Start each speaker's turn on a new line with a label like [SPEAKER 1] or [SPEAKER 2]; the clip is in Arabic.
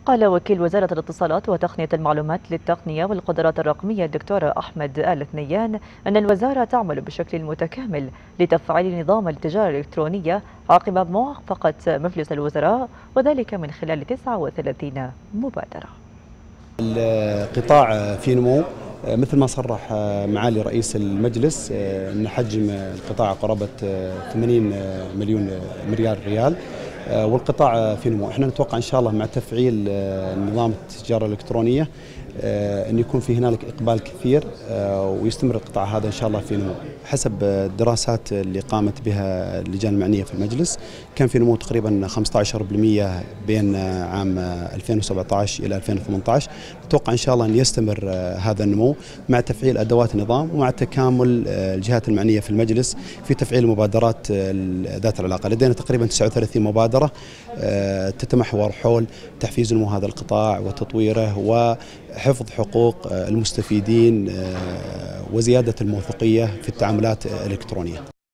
[SPEAKER 1] قال وكيل وزارة الاتصالات وتقنية المعلومات للتقنية والقدرات الرقمية الدكتور أحمد آل ثنيان أن الوزارة تعمل بشكل متكامل لتفعيل نظام التجارة الإلكترونية عقب موافقة مجلس الوزراء، وذلك من خلال 39 مبادرة.
[SPEAKER 2] القطاع في نمو مثل ما صرح معالي رئيس المجلس أن حجم القطاع قرابة 80 مليار ريال، والقطاع في نمو. احنا نتوقع ان شاء الله مع تفعيل نظام التجاره الالكترونيه ان يكون في هنالك اقبال كثير، ويستمر القطاع هذا ان شاء الله في نمو. حسب الدراسات اللي قامت بها اللجان المعنيه في المجلس كان في نمو تقريبا 15% بين عام 2017 الى 2018. نتوقع ان شاء الله ان يستمر هذا النمو مع تفعيل ادوات النظام ومع تكامل الجهات المعنيه في المجلس في تفعيل المبادرات ذات العلاقه. لدينا تقريبا 39 مبادره تتمحور حول تحفيز نمو هذا القطاع وتطويره وحفظ حقوق المستفيدين وزيادة الموثوقية في التعاملات الإلكترونية.